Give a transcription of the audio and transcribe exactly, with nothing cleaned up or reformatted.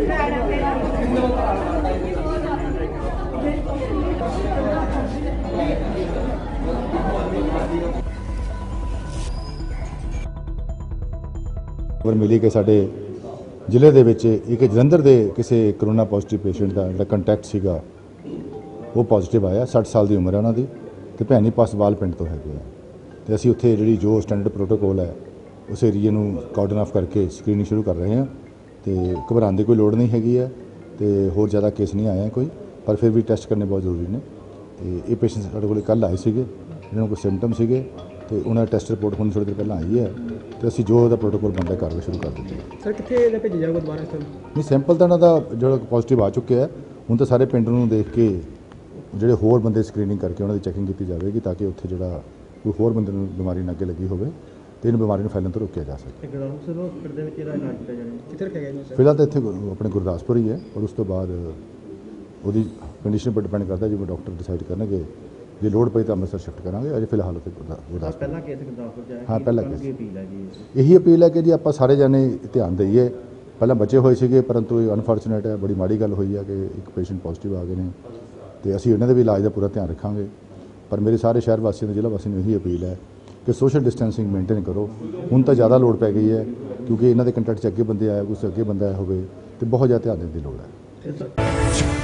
खबर मिली कि साडे ਜ਼ਿਲ੍ਹੇ ਦੇ ਵਿੱਚ ਇੱਕ ਜਲੰਧਰ ਦੇ ਕਿਸੇ ਕਰੋਨਾ ਪੋਜ਼ਿਟਿਵ ਪੇਸ਼ੈਂਟ ਦਾ ਜਿਹੜਾ ਕੰਟੈਕਟ ਸੀਗਾ ਉਹ ਪੋਜ਼ਿਟਿਵ ਆਇਆ। ਸੱਠ ਸਾਲ ਦੀ ਉਮਰ ਹੈ ਉਹਨਾਂ ਦੀ ਤੇ ਭੈਣੀ ਪਾਸਵਾਲ ਪਿੰਡ ਤੋਂ ਹੈਗੇ ਆ ਤੇ ਅਸੀਂ ਉੱਥੇ ਜਿਹੜੀ ਜੋ ਸਟੈਂਡਰਡ ਪ੍ਰੋਟੋਕੋਲ ਹੈ ਉਸ ਏਰੀਏ ਨੂੰ ਕਾਰਡਨ ਆਫ ਕਰਕੇ ਸਕਰੀਨਿੰਗ ਸ਼ੁਰੂ ਕਰ ਰਹੇ ਹਾਂ ਤੇ ਘਬਰਾਉਣ ਦੀ ਕੋਈ ਲੋੜ ਨਹੀਂ ਹੈਗੀ ਹੈ ਤੇ ਹੋਰ ਜ਼ਿਆਦਾ ਕੇਸ ਨਹੀਂ ਆਏ ਕੋਈ, ਪਰ ਫਿਰ ਵੀ ਟੈਸਟ ਕਰਨੇ ਬਹੁਤ ਜ਼ਰੂਰੀ ਨੇ। ਤੇ ਇਹ ਪੇਸ਼ੈਂਟ ਸਾਡੇ ਕੋਲ ਕੱਲ੍ਹ ਆਏ ਸੀਗੇ, ਜਿਹਨਾਂ ਨੂੰ ਕੋਈ ਸਿੰਪਟਮ ਸੀਗੇ ਤੇ ਉਹਨਾਂ ਦਾ ਟੈਸਟ ਰਿਪੋਰਟ ਹੁਣ ਥੋੜ੍ਹੀ ਦੇਰ ਪਹਿਲਾਂ ਆਈ ਹੈ ਤੇ ਅਸੀਂ ਜੋ ਉਹਦਾ ਪ੍ਰੋਟੋਕੋਲ ਬਣਦਾ ਕਾਰਵਾਈ ਸ਼ੁਰੂ ਕਰ ਦਿੱਤੀ ਹੈ। ਸਰ ਕਿੱਥੇ ਇਹਦਾ ਭੇਜਿਆ ਜਾਊਗਾ ਦੁਬਾਰਾ ਇਸ ਨਹੀਂ, ਸੈਂਪਲ ਤਾਂ ਇਹਨਾਂ ਦਾ ਜਿਹੜਾ ਪੋਜ਼ਿਟਿਵ ਆ ਚੁੱਕਿਆ ਹੈ, ਹੁਣ ਤਾਂ ਸਾਰੇ ਪਿੰਡ ਨੂੰ ਦੇਖ ਕੇ ਜਿਹੜੇ ਹੋਰ ਬੰਦੇ ਸਕਰੀਨਿੰਗ ਕਰਕੇ ਉਹਨਾਂ ਦੀ ਚੈਕਿੰਗ ਕੀਤੀ ਜਾਵੇਗੀ ਤਾਂ ਕਿ ਉੱਥੇ ਜਿਹੜਾ ਕੋਈ ਹੋਰ ਬੰਦੇ ਨੂੰ ਬਿਮਾਰੀ ਨਾ ਅੱਗੇ ਲੱਗੀ ਹੋਵੇ ਤੇ ਇਹਨੂੰ ਬਿਮਾਰੀ ਨੂੰ ਫੈਲਣ ਤੋਂ ਰੋਕਿਆ ਜਾ ਸਕੇ। ਫਿਲਹਾਲ ਤਾਂ ਇੱਥੇ ਆਪਣੇ ਗੁਰਦਾਸਪੁਰ ਹੀ ਹੈ, ਔਰ ਉਸ ਤੋਂ ਬਾਅਦ ਉਹਦੀ ਕੰਡੀਸ਼ਨ ਪਰ ਡਿਪੈਂਡ ਕਰਦਾ ਜਿਵੇਂ ਡਾਕਟਰ ਡਿਸਾਈਡ ਕਰਨਗੇ। ਜੇ ਲੋੜ ਪਈ ਤਾਂ ਅੰਮ੍ਰਿਤਸਰ ਸ਼ਿਫਟ ਕਰਾਂਗੇ। ਅਜੇ ਫਿਲਹਾਲ ਉੱਥੇ ਗੁਰਦਾਸਪੁਰ ਪਹਿਲਾ ਕੇਸ ਗੁਰਦਾਸਪੁਰ ਚ ਆਇਆ। ਹਾਂ, ਪਹਿਲਾ ਕੇਸ ਇਹੀ ਅਪੀਲ ਹੈ ਕਿ ਜੀ ਆਪਾਂ ਸਾਰੇ ਜਾਣੇ ਧਿਆਨ ਦਈਏ। ਪਹਿਲਾਂ ਬਚੇ ਹੋਏ ਸੀਗੇ, ਪਰੰਤੂ ਇਹ ਅਨਫੋਰਚੂਨੇਟ ਹੈ, ਬੜੀ ਮਾੜੀ ਗੱਲ ਹੋਈ ਹੈ ਕਿ ਇੱਕ ਪੇਸ਼ੈਂਟ ਪੋਜ਼ਿਟਿਵ ਆ ਗਏ ਨੇ ਤੇ ਅਸੀਂ ਉਹਨਾਂ ਦੇ ਵੀ ਇਲਾਜ ਦਾ ਪੂਰਾ ਧਿਆਨ ਰੱਖਾਂਗੇ। ਪਰ ਮੇਰੇ ਸਾਰੇ ਸ਼ਹਿਰ ਵਾਸੀਆਂ ਨੂੰ, ਜ਼ਿਲ੍ਹਾ ਵਾਸੀਆਂ ਨੂੰ ਇਹੀ ਅਪੀਲ ਹੈ ਕਿ ਸੋਸ਼ਲ ਡਿਸਟੈਂਸਿੰਗ ਮੇਨਟੇਨ ਕਰੋ। ਹੁਣ ਤਾਂ ਜ਼ਿਆਦਾ ਲੋੜ ਪੈ ਗਈ ਹੈ ਕਿਉਂਕਿ ਇਹਨਾਂ ਦੇ ਕੰਟੈਕਟ 'ਚ ਅੱਗੇ ਬੰਦੇ ਆਏ, ਕੁਛ ਅੱਗੇ ਬੰਦਾ ਹੋਵੇ ਤੇ ਬਹੁਤ ਜ਼ਿਆਦਾ ਧਿਆਨ ਦੇਣ ਦੀ ਲੋੜ ਹੈ।